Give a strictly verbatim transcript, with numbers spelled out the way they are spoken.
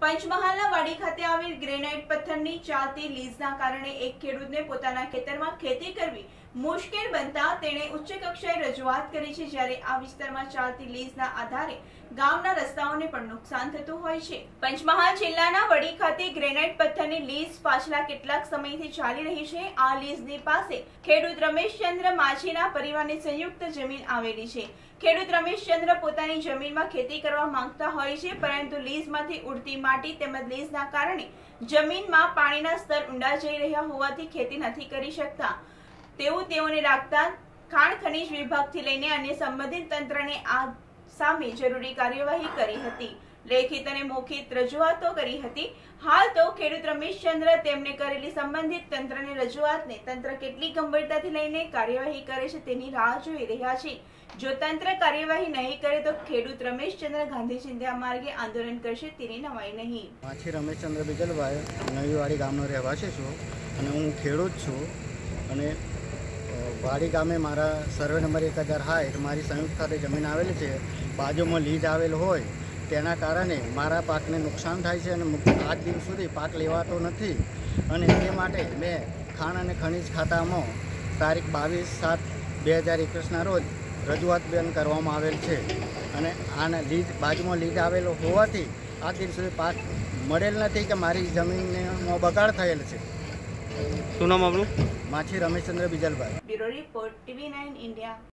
પંચમહાલના વાડી ખાતે આવેલ ગ્રેનાઇટ પથ્થરની ચાલતી લીઝના કારણે એક ખેડૂતને પોતાના ખેતરમાં ખેતી કરવી મુશ્કેલ બનતા તેણે ઉચ્ચ કક્ષાએ રજૂઆત કરી છે। જ્યારે આ વિસ્તારમાં ચાલતી લીઝના આધારે ગામના રસ્તાઓને પણ નુકસાન થતું હોય છે। પંચમહાલ જિલ્લાના વડી ખાતે ગ્રેનાઇટ પથ્થરની લીઝ પાછલા કેટલાક સમયથી ચાલી રહી છે। આ લીઝની પાસે ખેડૂત રમેશચંદ્ર માછીના પરિવારની સંયુક્ત જમીન આવેલી છે। ખેડૂત રમેશચંદ્ર પોતાની જમીનમાં ખેતી કરવા માંગતા હોય છે, પરંતુ લીઝમાંથી ઉડતી માટી તેમજ લીઝના કારણે જમીનમાં પાણીના સ્તર ઊંડા જઈ રહ્યા હોવાથી ખેતી નથી કરી શકતા તેવું તેઓને લાગતા ખાણ ખનીજ વિભાગથી લઈને અન્ય સંબંધિત તંત્રને આ સામે જરૂરી કાર્યવાહી કરી હતી। લેખિત અને મૌખિક રજૂઆતો કરી હતી। હાલ તો ખેડૂત રમેશચંદ્ર તેમને કરેલી સંબંધિત તંત્રની રજૂઆતને તંત્ર કેટલી ગંભીરતાથી લઈને કાર્યવાહી કરે છે તેની રાહ જોઈ રહ્યા છે। જો તંત્ર કાર્યવાહી નહીં કરે તો ખેડૂત રમેશચંદ્ર ગાંધી ચિંધ્યા માર્ગે આંદોલન કરશે તેની નવાઈ નહીં। માછી રમેશચંદ્ર બીજલભાઈ નવીવાડી ગામનો રહેવાસી છું અને હું ખેડૂત છું અને વાડી ગામે મારા સર્વે નંબર એક હજાર હાઈટ મારી સંયુક્ત ખાતે જમીન આવેલી છે। બાજુમાં લીઝ આવેલ હોય તેના કારણે મારા પાકને નુકસાન થાય છે અને આજ દિવસ સુધી પાક લેવાતો નથી અને તે માટે મેં ખાણ અને ખનિજ ખાતામાં તારીખ બાવીસ સાત બે હજાર એકવીસના રોજ રજૂઆત બેન કરવામાં આવેલ છે અને આના લીઝ બાજુમાં લીઝ આવેલો હોવાથી આજ દિવસ સુધી પાક મળેલ નથી કે મારી જમીનમાં બગાડ થયેલ છે। શું નામ આપણું? Machhi Rameshchandra Bijalbhai. Bureau report TV nine India.